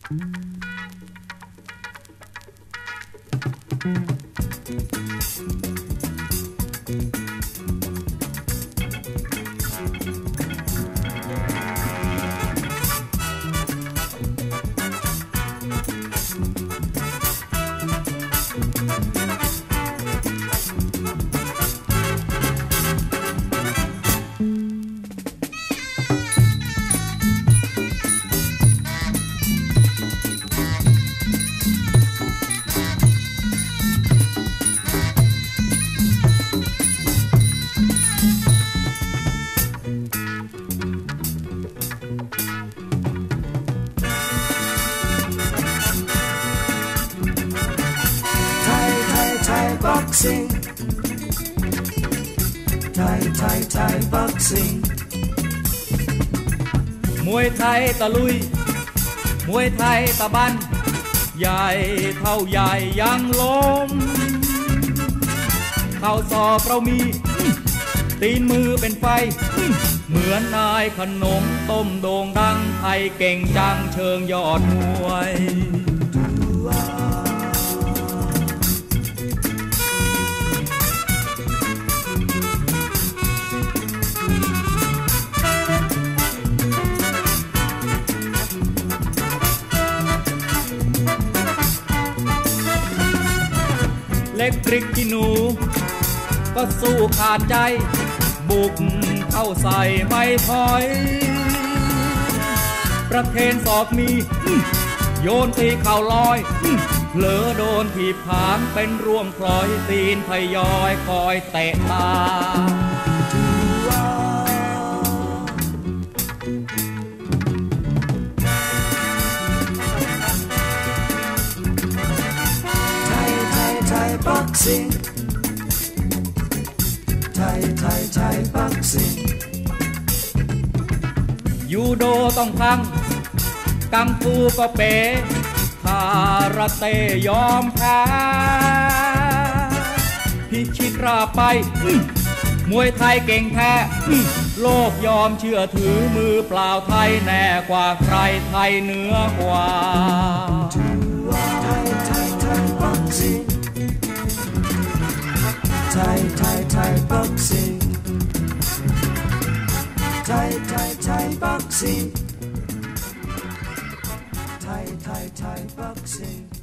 Boxing Thai boxing มวยไทยตะลุยมวยไทยตะบันใหญ่เท่าใหญ่ยังล้มเข้าศอกเรามีตีนมือเป็นไฟเหมือนนายขนมต้มโด่งดังไทยเก่งจังเชิงยอดมวยเล็กพริกขี้หนูก็สู้ขาดใจบุกเข้าใส่ไม่ถอยประเคนศอกมีโยนตีเข่าลอยเผลอโดนถีบผางเป็นร่วงพลอยตีนทยอยคอยเตะตา Boxing Thai boxing ยูโดต้องพังกังฟูก็เป๋คาราเต้ยอมแพ้พิชิตราไปมวยไทยเก่งแท้โลกยอมเชื่อถือมือเปล่าไทยแน่กว่าใครไทยเหนือกว่า Thai boxing Thai boxing Thai boxing